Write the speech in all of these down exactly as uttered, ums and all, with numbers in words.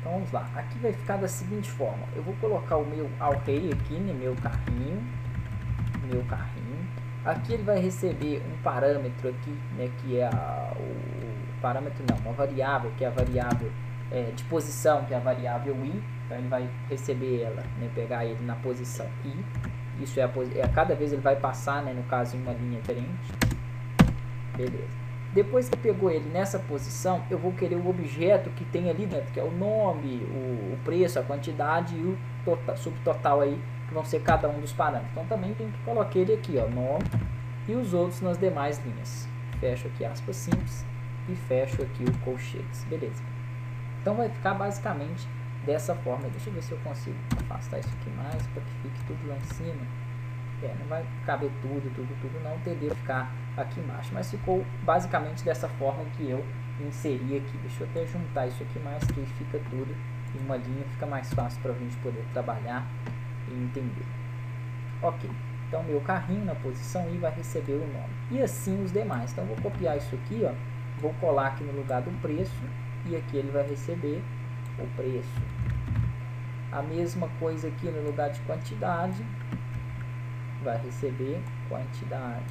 Então vamos lá, aqui vai ficar da seguinte forma, eu vou colocar o meu array aqui no meu carrinho, meu carrinho, aqui ele vai receber um parâmetro aqui, né, que é a, o parâmetro não, uma variável, que é a variável é, de posição, que é a variável i, então ele vai receber ela, né, pegar ele na posição i, isso é a, é, cada vez ele vai passar, né, no caso em uma linha diferente, beleza. Depois que pegou ele nessa posição, eu vou querer o objeto que tem ali dentro, que é o nome, o, o preço, a quantidade e o total, subtotal aí, que vão ser cada um dos parâmetros. Então também tem que colocar ele aqui, ó, nome e os outros nas demais linhas. Fecho aqui aspas simples e fecho aqui o colchetes, beleza. Então vai ficar basicamente dessa forma. Deixa eu ver se eu consigo afastar isso aqui mais para que fique tudo lá em cima. É, não vai caber tudo, tudo, tudo não, tendeu a ficar aqui embaixo, mas ficou basicamente dessa forma que eu inseri aqui. Deixa eu até juntar isso aqui mais, que fica tudo em uma linha, fica mais fácil para a gente poder trabalhar e entender. Ok, então meu carrinho na posição i vai receber o nome, e assim os demais. Então vou copiar isso aqui, ó, vou colar aqui no lugar do preço, e aqui ele vai receber o preço. A mesma coisa aqui no lugar de quantidade, vai receber quantidade.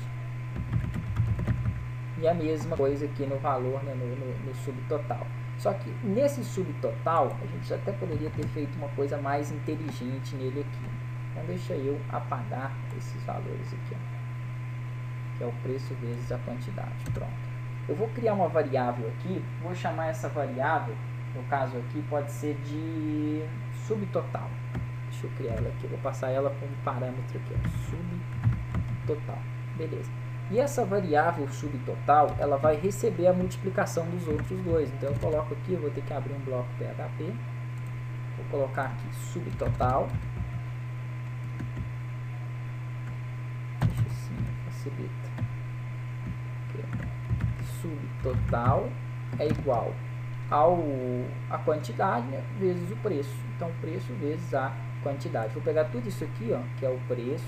E a mesma coisa aqui no valor, né, no, no, no subtotal. Só que nesse subtotal, a gente até poderia ter feito uma coisa mais inteligente nele aqui. Então deixa eu apagar esses valores aqui, ó, que é o preço vezes a quantidade. Pronto. Eu vou criar uma variável aqui, vou chamar essa variável, no caso aqui pode ser de subtotal. Deixa eu criar ela aqui, vou passar ela como parâmetro aqui, ó, subtotal, beleza. E essa variável subtotal, ela vai receber a multiplicação dos outros dois. Então eu coloco aqui, eu vou ter que abrir um bloco P H P, vou colocar aqui subtotal, deixa assim, facilita, aqui, subtotal é igual ao a quantidade, né, vezes o preço. Então preço vezes a quantidade. Vou pegar tudo isso aqui, ó, que é o preço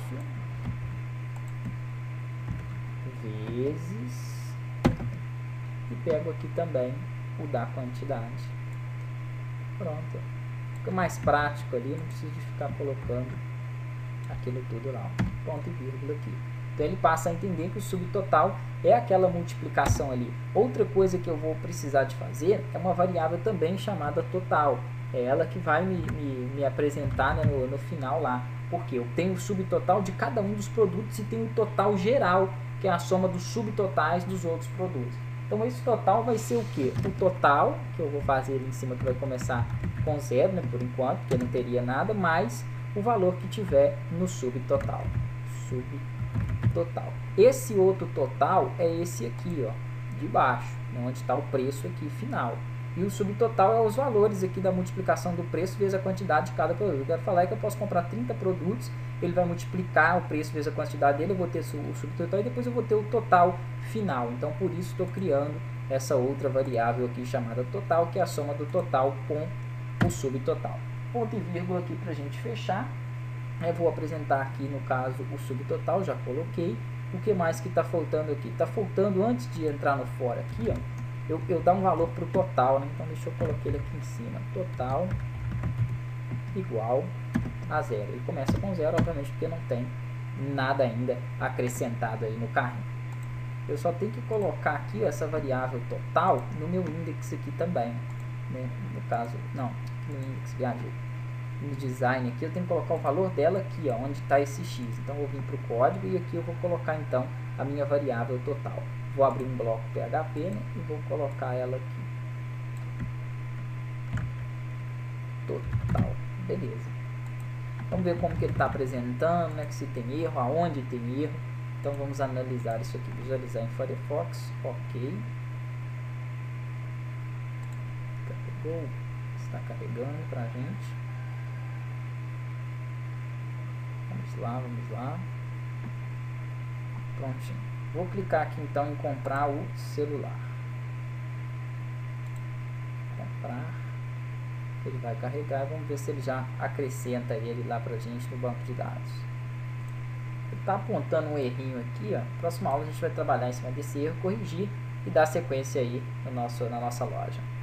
vezes, e pego aqui também o da quantidade. Pronto. Fica mais prático ali, não preciso de ficar colocando aquilo tudo lá, ponto e vírgula aqui. Então ele passa a entender que o subtotal é aquela multiplicação ali. Outra coisa que eu vou precisar de fazer é uma variável também chamada total. É ela que vai me, me, me apresentar, né, no, no final lá. Porque eu tenho o subtotal de cada um dos produtos e tenho o total geral, que é a soma dos subtotais dos outros produtos. Então esse total vai ser o que? O total, que eu vou fazer ali em cima, que vai começar com zero, né, por enquanto, porque não teria nada, mais o valor que tiver no subtotal. Subtotal. Esse outro total é esse aqui, ó, de baixo, né, onde está o preço aqui final. E o subtotal é os valores aqui da multiplicação do preço vezes a quantidade de cada produto. Eu quero falar é que eu posso comprar trinta produtos, ele vai multiplicar o preço vezes a quantidade dele, eu vou ter o subtotal e depois eu vou ter o total final. Então, por isso, estou criando essa outra variável aqui chamada total, que é a soma do total com o subtotal. Ponto e vírgula aqui para a gente fechar. Eu vou apresentar aqui, no caso, o subtotal, já coloquei. O que mais que está faltando aqui? Está faltando, antes de entrar no for aqui, ó, Eu, eu dar um valor para o total, né? Então deixa eu colocar ele aqui em cima, total igual a zero. Ele começa com zero, obviamente, porque não tem nada ainda acrescentado aí no carrinho. Eu só tenho que colocar aqui, ó, essa variável total no meu index aqui também, né? No caso, não, no index, viajei. No design aqui eu tenho que colocar o valor dela aqui, ó, onde está esse x. Então eu vou vir para o código e aqui eu vou colocar então a minha variável total. Vou abrir um bloco P H P, né, e vou colocar ela aqui. Total. Beleza. Vamos ver como que ele está apresentando, né, que se tem erro, aonde tem erro. Então vamos analisar isso aqui, visualizar em Firefox. Ok. Carregou. Está carregando para a gente. Vamos lá, vamos lá. Prontinho. Vou clicar aqui então em comprar o celular. Comprar. Ele vai carregar. Vamos ver se ele já acrescenta ele lá pra gente no banco de dados. Ele está apontando um errinho aqui, ó. Próxima aula a gente vai trabalhar em cima desse erro, corrigir e dar sequência aí no nosso, na nossa loja.